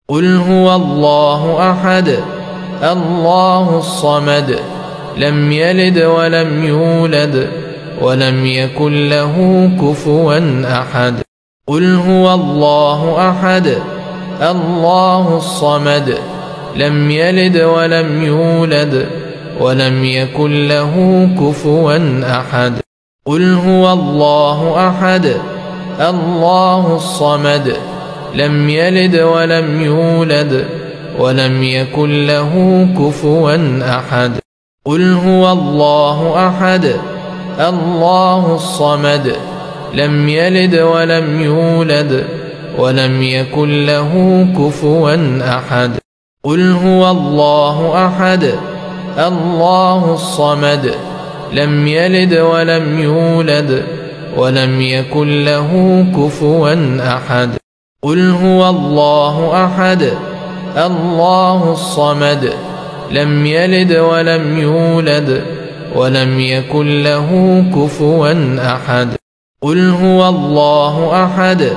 قل هو الله أحد الله الصمد لم يلد ولم يولد ولم يكن له كفوا أحد. قل هو الله أحد الله الصمد لم يلد ولم يولد ولم يكن له كفوا أحد. قل هو الله أحد الله الصمد لم يلد ولم يولد ولم يكن له كفوا أحد. قل هو الله أحد الله الصمد لم يلد ولم يولد ولم يكن له كفوا أحد. قل هو الله أحد الله الصمد لم يلد ولم يولد ولم يكن له كفوا أحد. قل هو الله أحد الله الصمد لم يلد ولم يولد ولم يكن له كفوا أحد. قل هو الله أحد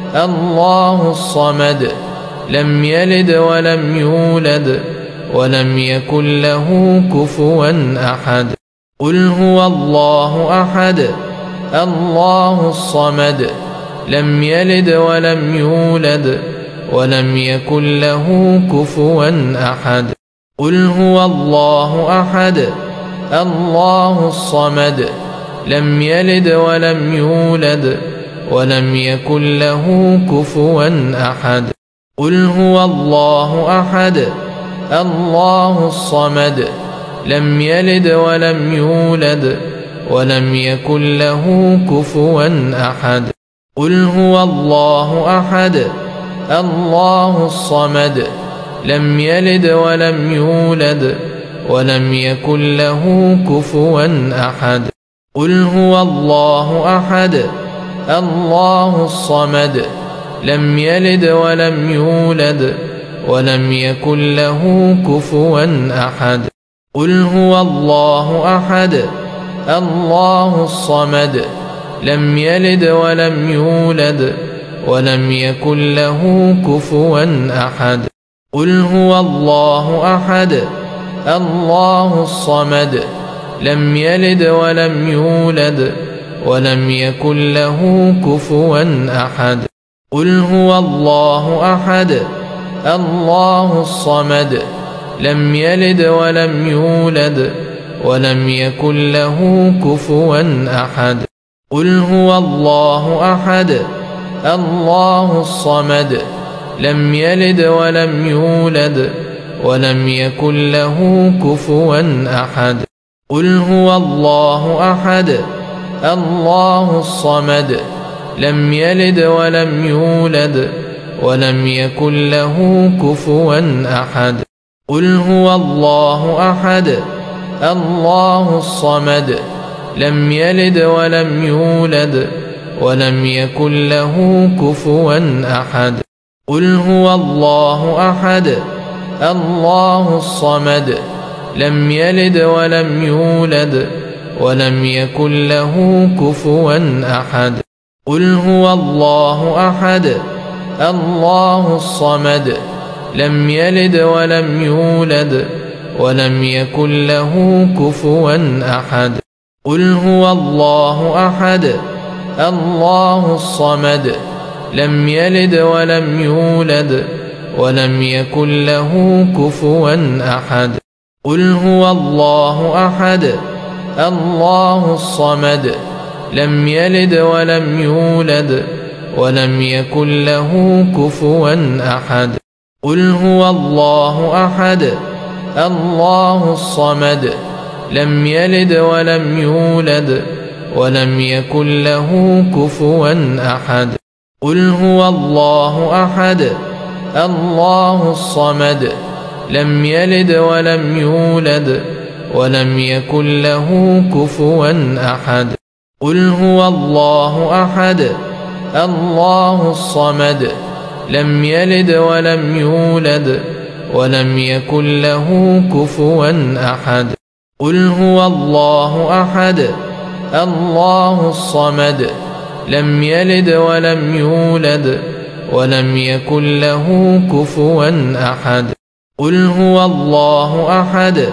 الله الصمد لم يلد ولم يولد ولم يكن له كفوا أحد. قل هو الله أحد الله الصمد لم يلد ولم يولد ولم يكن له كفوا أحد. قل هو الله أحد الله الصمد لم يلد ولم يولد ولم يكن له كفوا أحد. قل هو الله أحد الله الصمد لم يلد ولم يولد ولم يكن له كفوا أحد. قل هو الله أحد الله الصمد لم يلد ولم يولد ولم يكن له كفوا أحد. قل هو الله أحد الله الصمد لم يلد ولم يولد ولم يكن له كفوا أحد. قل هو الله أحد الله الصمد لم يلد ولم يولد ولم يكن له كفوا أحد. قل هو الله أحد الله الصمد لم يلد ولم يولد ولم يكن له كفوا أحد. قل هو الله أحد الله الصمد لم يلد ولم يولد ولم يكن له كفوا أحد. قل هو الله أحد الله الصمد لم يلد ولم يولد ولم يكن له كفوا أحد. قل هو الله أحد الله الصمد لم يلد ولم يولد ولم يكن له كفوا أحد. قل هو الله أحد الله الصمد لم يلد ولم يولد ولم يكن له كفوا أحد. قل هو الله أحد الله الصمد لم يلد ولم يولد ولم يكن له كفوا أحد. قل هو الله أحد الله الصمد لم يلد ولم يولد ولم يكن له كفوا أحد. قل هو الله أحد الله الصمد لم يلد ولم يولد ولم يكن له كفوا أحد. قل هو الله أحد الله الصمد لم يلد ولم يولد ولم يكن له كفوا أحد. قل هو الله أحد الله الصمد لم يلد ولم يولد ولم يكن له كفوا أحد. قل هو الله أحد الله الصمد لم يلد ولم يولد ولم يكن له كفوا أحد. قل هو الله أحد الله الصمد لم يلد ولم يولد ولم يكن له كفوا أحد. قل هو الله أحد الله الصمد لم يلد ولم يولد ولم يكن له كفوا أحد. قل هو الله أحد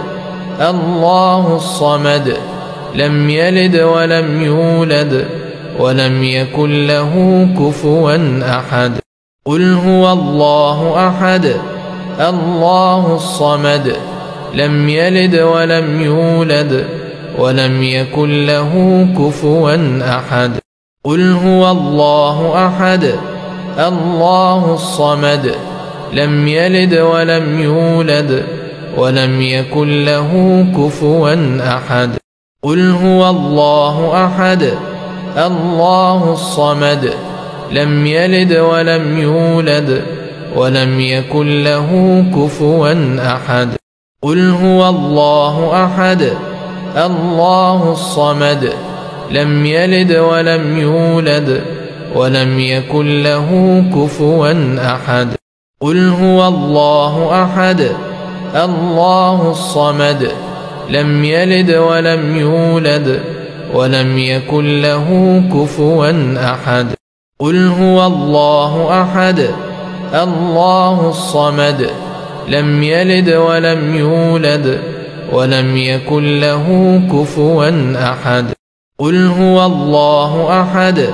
الله الصمد لم يلد ولم يولد ولم يكن له كفوا أحد. قل هو الله أحد الله الصمد لم يلد ولم يولد ولم يكن له كفوا أحد. قل هو الله أحد الله الصمد لم يلد ولم يولد ولم يكن له كفوا أحد. قل هو الله أحد الله الصمد لم يلد ولم يولد ولم يكن له كفوا أحد. قل هو الله أحد الله الصمد لم يلد ولم يولد ولم يكن له كفوا أحد. قل هو الله أحد الله الصمد لم يلد ولم يولد ولم يكن له كفوا أحد. قل هو الله أحد الله الصمد لم يلد ولم يولد ولم يكن له كفوا أحد. قل هو الله أحد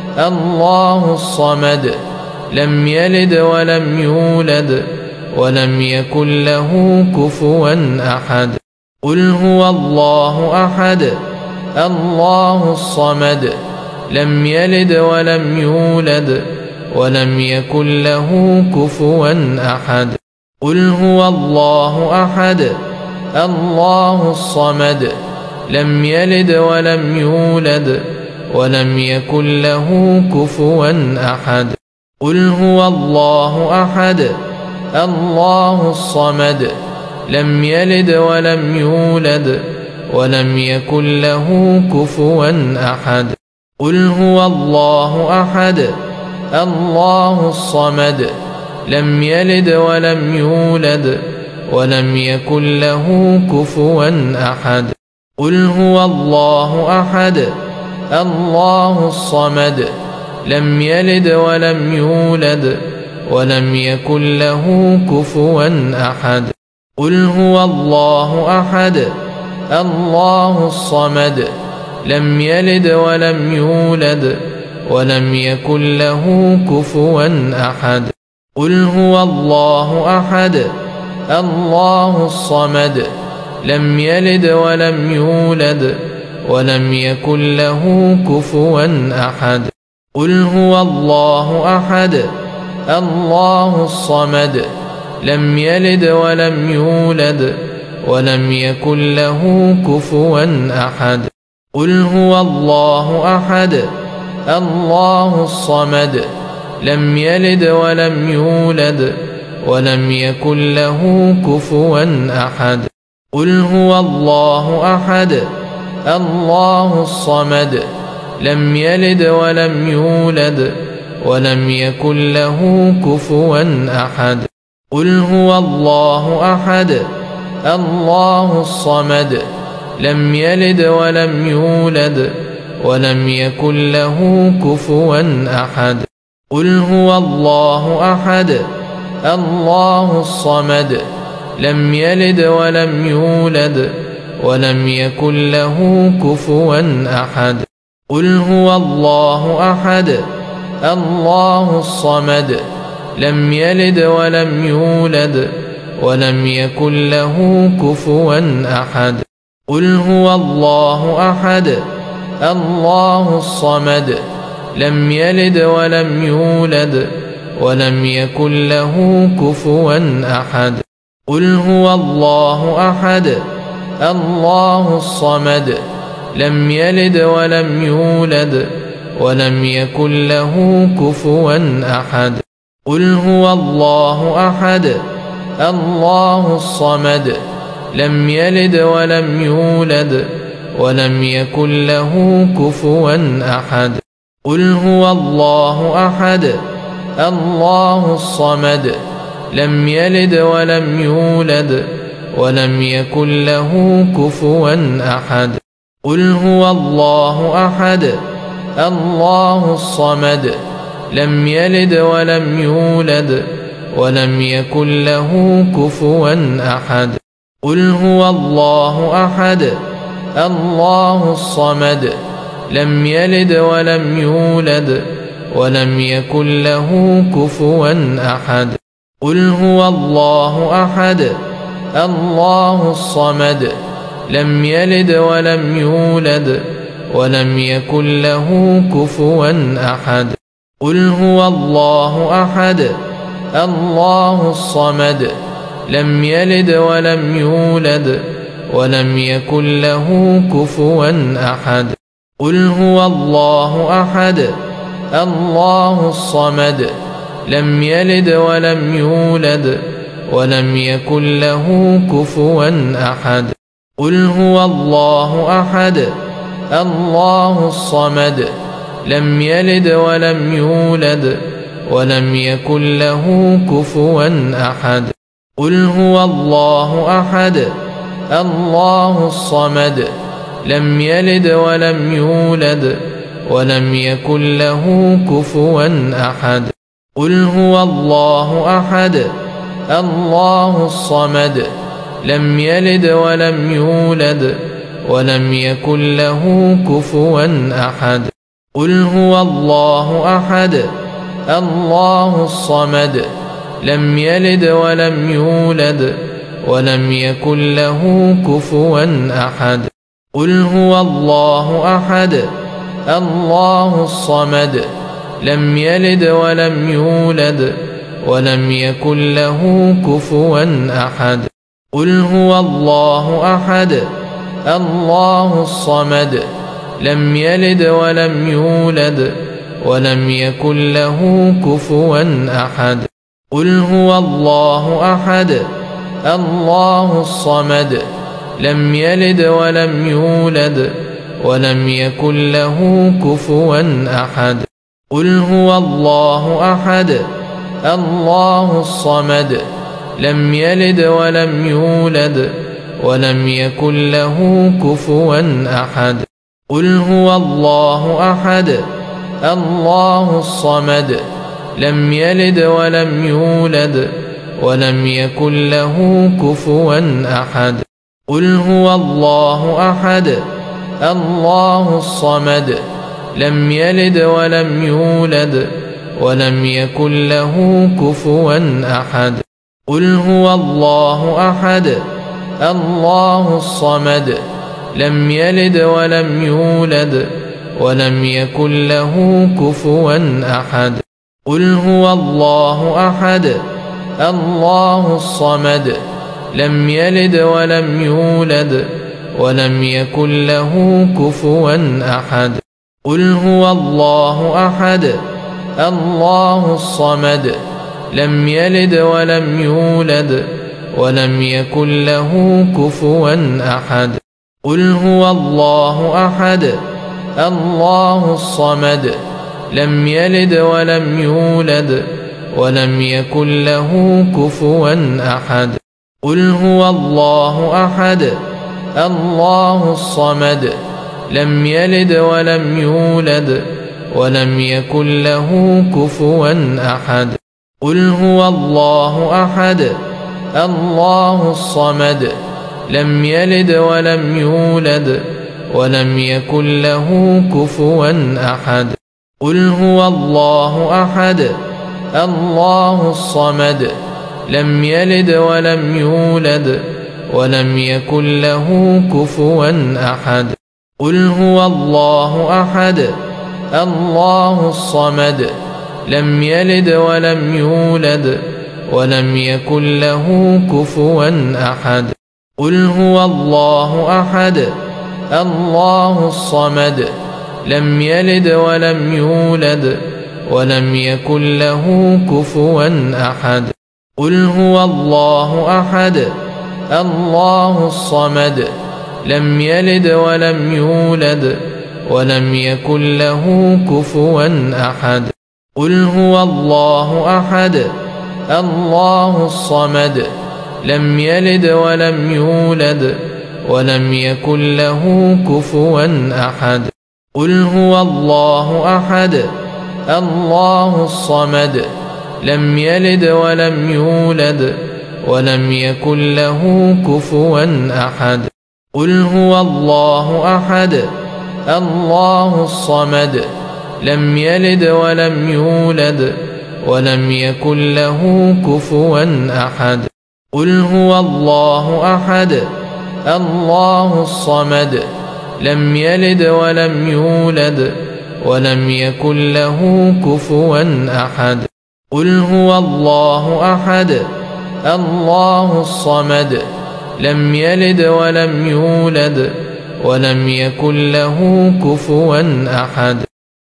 الله الصمد لم يلد ولم يولد ولم يكن له كفوا أحد. قل هو الله أحد الله الصمد لم يلد ولم يولد ولم يكن له كفوا أحد. قل هو الله أحد الله الصمد لم يلد ولم يولد ولم يكن له كفوا أحد. قل هو الله أحد الله الصمد لم يلد ولم يولد ولم يكن له كفوا أحد. قل هو الله أحد الله الصمد لم يلد ولم يولد ولم يكن له كفوا أحد. قل هو الله أحد الله الصمد لم يلد ولم يولد ولم يكن له كفوا أحد. قل هو الله أحد الله الصمد لم يلد ولم يولد ولم يكن له كفوا أحد. قل هو الله أحد الله الصمد لم يلد ولم يولد ولم يكن له كفوا أحد. قل هو الله أحد الله الصمد لم يلد ولم يولد ولم يكن له كفوا أحد. قل هو الله أحد الله الصمد لم يلد ولم يولد ولم يكن له كفوا أحد. قل هو الله أحد الله الصمد لم يلد ولم يولد ولم يكن له كفوا أحد. قل هو الله أحد الله الصمد لم يلد ولم يولد ولم يكن له كفوا أحد. قل هو الله أحد الله الصمد لم يلد ولم يولد ولم يكن له كفوا أحد. قل هو الله أحد الله الصمد لم يلد ولم يولد ولم يكن له كفوا أحد. قل هو الله أحد الله الصمد لم يلد ولم يولد ولم يكن له كفوا أحد. قل هو الله أحد الله الصمد لم يلد ولم يولد ولم يكن له كفوا أحد. قل هو الله أحد الله الصمد لم يلد ولم يولد ولم يكن له كفوا أحد. قل هو الله أحد الله الصمد لم يلد ولم يولد ولم يكن له كفوا أحد. قل هو الله أحد الله الصمد لم يلد ولم يولد ولم يكن له كفوا أحد. قل هو الله أحد الله الصمد لم يلد ولم يولد ولم يكن له كفوا أحد. قل هو الله أحد الله الصمد لم يلد ولم يولد ولم يكن له كفوا أحد. قل هو الله أحد الله الصمد لم يلد ولم يولد ولم يكن له كفوا أحد. قل هو الله أحد الله الصمد لم يلد ولم يولد ولم يكن له كفوا أحد. قل هو الله أحد الله الصمد لم يلد ولم يولد ولم يكن له كفوا أحد. قل هو الله أحد الله الصمد لم يلد ولم يولد ولم يكن له كفوا أحد. قل هو الله أحد الله الصمد لم يلد ولم يولد ولم يكن له كفوا أحد. قل هو الله أحد الله الصمد لم يلد ولم يولد ولم يكن له كفوا أحد. قل هو الله أحد الله الصمد لم يلد ولم يولد ولم يكن له كفوا أحد. قل هو الله أحد الله الصمد لم يلد ولم يولد ولم يكن له كفوا أحد. قل هو الله أحد الله الصمد لم يلد ولم يولد ولم يكن له كفوا أحد. قل هو الله أحد الله الصمد لم يلد ولم يولد ولم يكن له كفوا أحد. قل هو الله أحد الله الصمد لم يلد ولم يولد ولم يكن له كفوا أحد. قل هو الله أحد الله الصمد لم يلد ولم يولد ولم يكن له كفوا أحد. قل هو الله أحد الله الصمد لم يلد ولم يولد ولم يكن له كفوا أحد. قل هو الله أحد الله الصمد لم يلد ولم يولد ولم يكن له كفوا أحد. قل هو الله أحد الله الصمد لم يلد ولم يولد ولم يكن له كفوا أحد. قل هو الله أحد الله الصمد لم يلد ولم يولد ولم يكن له كفوا أحد. قل هو الله أحد الله الصمد لم يلد ولم يولد ولم يكن له كفوا أحد. قل هو الله أحد الله الصمد لم يلد ولم يولد ولم يكن له كفوا أحد. قل هو الله أحد الله الصمد لم يلد ولم يولد ولم يكن له كفوا أحد. قل هو الله أحد الله الصمد لم يلد ولم يولد ولم يكن له كفوا أحد. قل هو الله أحد الله الصمد لم يلد ولم يولد ولم يكن له كفوا أحد. قل هو الله أحد الله الصمد لم يلد ولم يولد ولم يكن له كفوا أحد. قل هو الله أحد الله الصمد لم يلد ولم يولد ولم يكن له كفوا أحد. قل هو الله أحد الله الصمد لم يلد ولم يولد ولم يكن له كفوا أحد قل هو الله أحد الله الصمد لم يلد ولم يولد ولم يكن له كفوا أحد قل هو الله أحد الله الصمد لم يلد ولم يولد ولم يكن له كفوا أحد قل هو الله أحد الله الصمد لم يلد ولم يولد ولم يكن له كفوا أحد